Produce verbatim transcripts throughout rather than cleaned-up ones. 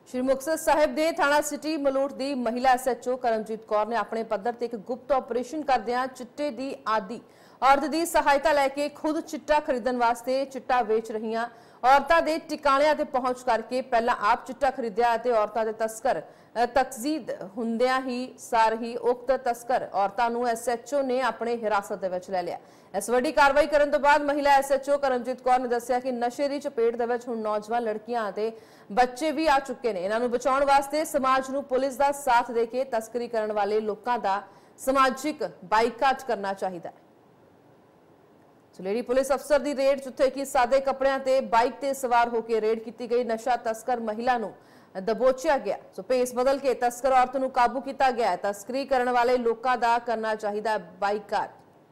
श्री मुक्तसर साहिब के थाना सिटी मलोट की महिला S H O Karamjit Kaur ने अपने पद्धर से एक गुप्त ऑपरेशन करदियां चिट्टे की आदि औरत की सहायता लैके खुद चिट्टा खरीदण वास्ते चिट्टा वेच रही औरतां दे टिकाणियां ते पहुंच करके पहला आप चिट्टा खरीदिया ते औरतां दे तस्कर तकजीद हुंदियां ही सार ही उक्त तस्कर औरतां नूं एस एच ओ ने अपने हिरासत दे विच लै लिया। इस वड्डी कार्रवाई करन तो बाद महिला S H O Karamjit Kaur ने दस्सिया कि नशे की चपेट दे विच हुण नौजवान लड़कियां ते बच्चे भी आ चुके ने। इन्हां नूं बचाउण वास्ते समाज नूं पुलिस दा साथ दे के तस्करी करन वाले लोकां दा समाजिक बाईकाट करना चाहिदा है। लेडी पुलिस अफसर की रेड जिथे कि सादे कपड़ियां ते बाइक ते सवार होकर रेड की गई। नशा तस्कर महिला नूं दबोचिया गया। सो भेस बदल के तस्कर औरत नूं काबू किया गया। तस्करी करने वाले लोगों का करना चाहिए बाईकाट।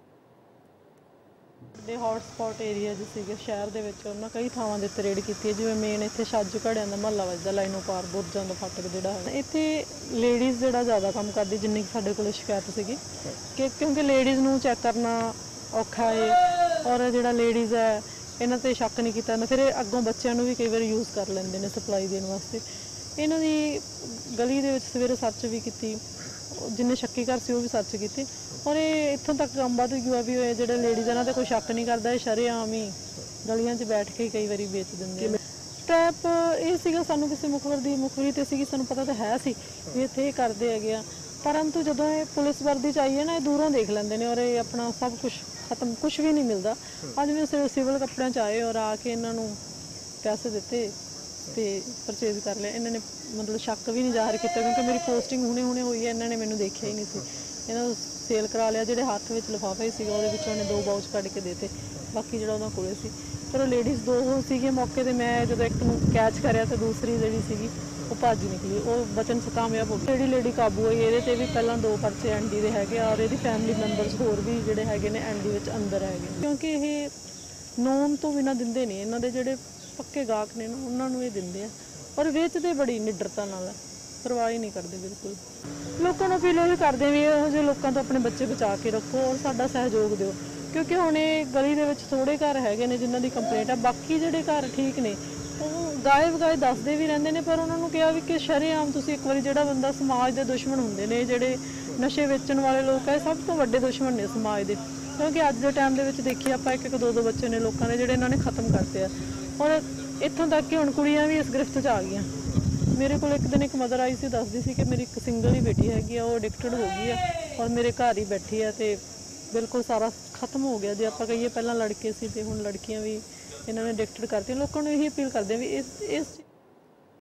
हॉट स्पॉट एरिया जो सीगे शहर दे विच उन्हां कई थावां दे रेड की जिवें मेन इत्थे छाजू घड़ियां दा महल्ला वजदा लाइनों पार बुरजां दा फाटक जिहड़ा है इत्थे लेडीज़ जिहड़ा ज़्यादा काम करदी जिन्नी साडे कोल शिकायत सीगी कि क्योंकि लेडीज़ नूं चैक करना औखा है और जिहड़ा लेडीज़ है इन्हां ते शक नहीं कीता फिर अगों बच्चों भी कई बार यूज़ कर लेंदे ने सप्लाई देने वास्ते। इन्हां दी गली दे विच सवेरे सर्च भी कीती जिन्ने शक्की घर से भी सर्च की और ये इत्थों तक काम वध गया भी होए जिहड़े लेडीज़ इन्हां ते कोई शक नहीं करदा शरेआम ही गलियां 'च बैठ के कई बार बेच दिंदे। ट्रैप ये सीगा सानूं किसी मुखबिर दी मुखबिरी ते सीगी सानूं पता तो है सी भी इत्थे करदे हैगे आ परंतु जदों ये पुलिस वर्दी च आई है ना दूरों देख लेंदे ने और ये अपना सब कुछ खत्म कुछ भी नहीं मिलता। अज मैं सिविल कपड़े च आए और आके इन्हों पैसे दिते तो परचेज कर लिया। इन्होंने मतलब शक भी नहीं जाहिर किया क्योंकि मेरी पोस्टिंग हुणे हुणे हुई है इन्होंने मैंने देखा ही नहीं सी। इन्होंने सेल करा लिया जो हाथ में लिफाफा ही सीगा वो विचों दो बाउच कढ़ के देते बाकी जो उन्होंने कोले सी। चलो लेडीज़ दो सी मौके पर मैं जो एक कैच कराया तो दूसरी जी सी वो भज निकली वो बचन च कामयाब हो गई। जी लेडी काबू हुई ये भी पहला दो परचे एन डी है और ये फैमिली मैंबरस होर भी जोड़े है एन डी विच अंदर है क्योंकि ये नोन तो बिना दिंदे नहीं इन्हों के जोड़े पक्के गाहक ने उन्होंने ये दिंदे आ और वेचते बड़ी निडरता नाल परवाह ही नहीं करते बिल्कुल। लोगों को अपील भी करते भी इहो ਜਿਹੇ लोगों तो अपने बच्चे बचा के रखो और साडा सहयोग दिओ क्योंकि हुण ये गली दे विच थोड़े घर हैगे ने जिन्हां दी कंप्लेंट है बाकी जिहड़े घर ठीक ने गाए वगाए दसते भी रहते हैं पर उन्होंने कहा भी कि शरेआम तुसीं एक बार जो बंदा समाज के दुश्मन होंगे ने जोड़े नशे वेचण वाले लोग है सब तो वड्डे दुश्मन ने समाज के क्योंकि अज के टाइम के देखिए आप एक एक दो दो बच्चे ने लोगों ने जोड़े इन्होंने खत्म करते हैं और इत्थों तक कि हुण कुड़ियां भी इस गिरफ्त च आ गई। मेरे को एक दिन एक मदर आई सी दसदी सी कि मेरी एक सिंगल ही बेटी हैगी वो एडिक्टेड हो गई है और मेरे घर ही बैठी है तो बिल्कुल सारा खत्म हो गया। जो आप कहिए पहला लड़के से हुण लड़कियां भी इन्होंने एडिक्टेड करती लोगों को यही अपील करते हैं भी इस इस